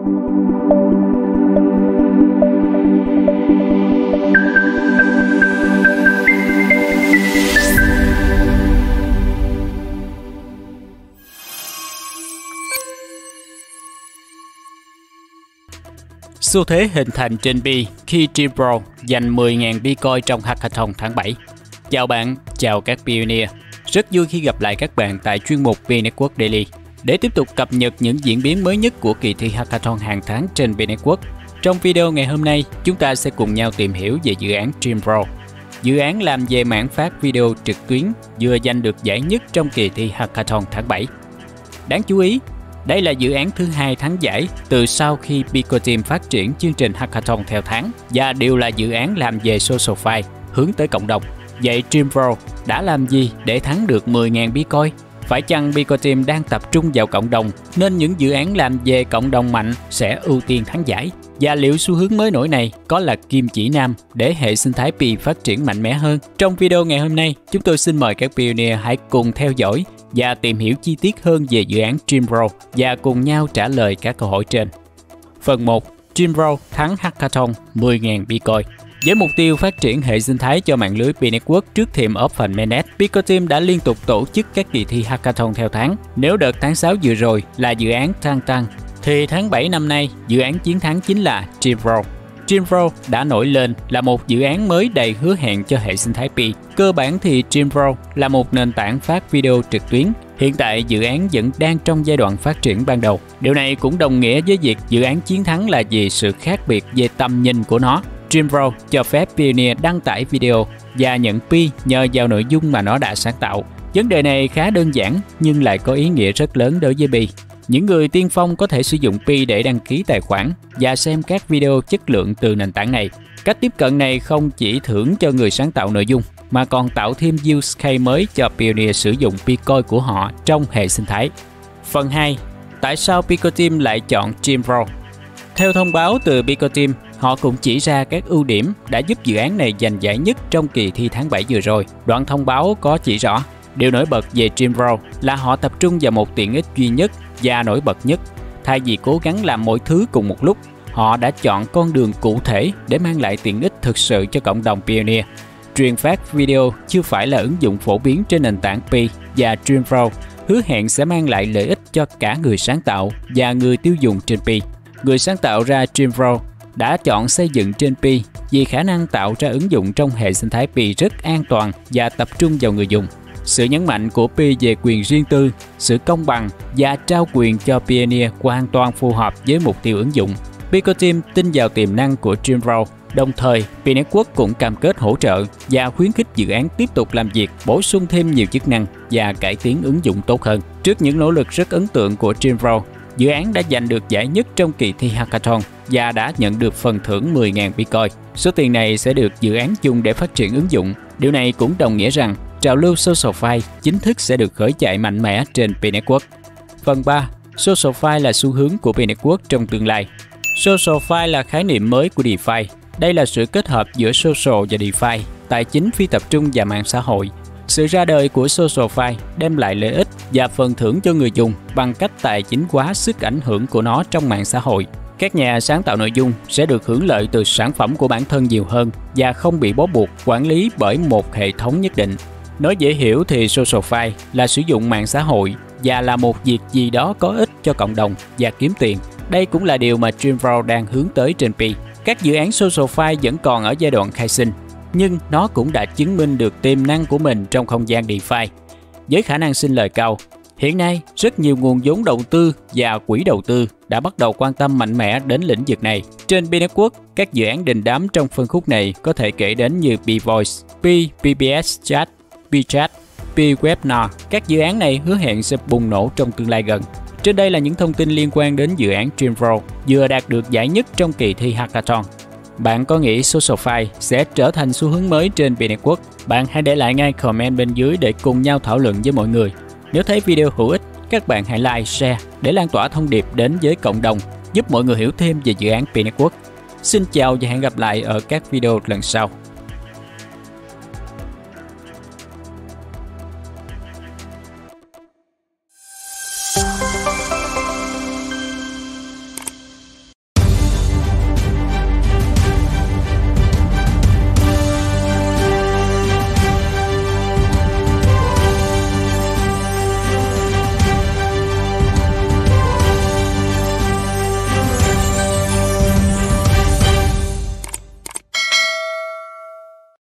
Xu thế hình thành trên Pi khi Dreambro giành 10.000 Bitcoin trong Hackathon tháng 7. Chào bạn, chào các Pioneer. Rất vui khi gặp lại các bạn tại chuyên mục Pi Network Daily để tiếp tục cập nhật những diễn biến mới nhất của kỳ thi Hackathon hàng tháng trên Pi Network. Trong video ngày hôm nay, chúng ta sẽ cùng nhau tìm hiểu về dự án Dreambro. Dự án làm về mảng phát video trực tuyến vừa giành được giải nhất trong kỳ thi Hackathon tháng 7. Đáng chú ý, đây là dự án thứ hai thắng giải từ sau khi Pico Team phát triển chương trình Hackathon theo tháng và đều là dự án làm về SocialFi hướng tới cộng đồng. Vậy Dreambro đã làm gì để thắng được 10.000 Bitcoin? Phải chăng Pico Team đang tập trung vào cộng đồng nên những dự án làm về cộng đồng mạnh sẽ ưu tiên thắng giải? Và liệu xu hướng mới nổi này có là kim chỉ nam để hệ sinh thái Pi phát triển mạnh mẽ hơn? Trong video ngày hôm nay, chúng tôi xin mời các Pioneer hãy cùng theo dõi và tìm hiểu chi tiết hơn về dự án Dreambro và cùng nhau trả lời các câu hỏi trên. Phần 1. Dreambro thắng Hackathon 10.000 Bitcoin. Với mục tiêu phát triển hệ sinh thái cho mạng lưới Pi Network trước thềm Open Mainnet, Pico Team đã liên tục tổ chức các kỳ thi Hackathon theo tháng. Nếu đợt tháng 6 vừa rồi là dự án Tăng, thì tháng 7 năm nay, dự án chiến thắng chính là Dreambro. Dreambro đã nổi lên là một dự án mới đầy hứa hẹn cho hệ sinh thái Pi. Cơ bản thì Dreambro là một nền tảng phát video trực tuyến. Hiện tại dự án vẫn đang trong giai đoạn phát triển ban đầu. Điều này cũng đồng nghĩa với việc dự án chiến thắng là vì sự khác biệt về tầm nhìn của nó. Dreambro cho phép Pioneer đăng tải video và nhận Pi nhờ vào nội dung mà nó đã sáng tạo. Vấn đề này khá đơn giản nhưng lại có ý nghĩa rất lớn đối với Pi. Những người tiên phong có thể sử dụng Pi để đăng ký tài khoản và xem các video chất lượng từ nền tảng này. Cách tiếp cận này không chỉ thưởng cho người sáng tạo nội dung mà còn tạo thêm use case mới cho Pioneer sử dụng Bitcoin của họ trong hệ sinh thái. Phần 2. Tại sao Pico Team lại chọn Dreambro? Theo thông báo từ Pico Team, họ cũng chỉ ra các ưu điểm đã giúp dự án này giành giải nhất trong kỳ thi tháng 7 vừa rồi. Đoạn thông báo có chỉ rõ, điều nổi bật về Dreambro là họ tập trung vào một tiện ích duy nhất và nổi bật nhất. Thay vì cố gắng làm mọi thứ cùng một lúc, họ đã chọn con đường cụ thể để mang lại tiện ích thực sự cho cộng đồng Pioneer. Truyền phát video chưa phải là ứng dụng phổ biến trên nền tảng Pi và Dreambro hứa hẹn sẽ mang lại lợi ích cho cả người sáng tạo và người tiêu dùng trên Pi. Người sáng tạo ra Dreambro đã chọn xây dựng trên Pi vì khả năng tạo ra ứng dụng trong hệ sinh thái Pi rất an toàn và tập trung vào người dùng. Sự nhấn mạnh của Pi về quyền riêng tư, sự công bằng và trao quyền cho Pioneer hoàn toàn phù hợp với mục tiêu ứng dụng. Pico Team tin vào tiềm năng của Dreambro, đồng thời Pi Network cũng cam kết hỗ trợ và khuyến khích dự án tiếp tục làm việc, bổ sung thêm nhiều chức năng và cải tiến ứng dụng tốt hơn. Trước những nỗ lực rất ấn tượng của Dreambro, dự án đã giành được giải nhất trong kỳ thi Hackathon và đã nhận được phần thưởng 10.000 Bitcoin. Số tiền này sẽ được dự án dùng để phát triển ứng dụng. Điều này cũng đồng nghĩa rằng trào lưu SocialFi chính thức sẽ được khởi chạy mạnh mẽ trên Pi Network. Phần 3. SocialFi là xu hướng của Pi Network trong tương lai. SocialFi là khái niệm mới của DeFi. Đây là sự kết hợp giữa social và DeFi, tài chính phi tập trung và mạng xã hội. Sự ra đời của SocialFi đem lại lợi ích và phần thưởng cho người dùng bằng cách tài chính hóa sức ảnh hưởng của nó trong mạng xã hội. Các nhà sáng tạo nội dung sẽ được hưởng lợi từ sản phẩm của bản thân nhiều hơn và không bị bó buộc quản lý bởi một hệ thống nhất định. Nói dễ hiểu thì SocialFi là sử dụng mạng xã hội và là một việc gì đó có ích cho cộng đồng và kiếm tiền. Đây cũng là điều mà Dreambro đang hướng tới trên Pi. Các dự án SocialFi vẫn còn ở giai đoạn khai sinh, nhưng nó cũng đã chứng minh được tiềm năng của mình trong không gian DeFi. Với khả năng sinh lời cao, hiện nay rất nhiều nguồn vốn đầu tư và quỹ đầu tư đã bắt đầu quan tâm mạnh mẽ đến lĩnh vực này. Trên Pi Network, các dự án đình đám trong phân khúc này có thể kể đến như Pi Voice, Pi PBS Chat, Pi Chat, Pi Webinar. Các dự án này hứa hẹn sẽ bùng nổ trong tương lai gần. Trên đây là những thông tin liên quan đến dự án Dreambro vừa đạt được giải nhất trong kỳ thi Hackathon. Bạn có nghĩ SocialFi sẽ trở thành xu hướng mới trên Pi Network? Bạn hãy để lại ngay comment bên dưới để cùng nhau thảo luận với mọi người. Nếu thấy video hữu ích, các bạn hãy like, share để lan tỏa thông điệp đến với cộng đồng, giúp mọi người hiểu thêm về dự án Pi Network. Xin chào và hẹn gặp lại ở các video lần sau.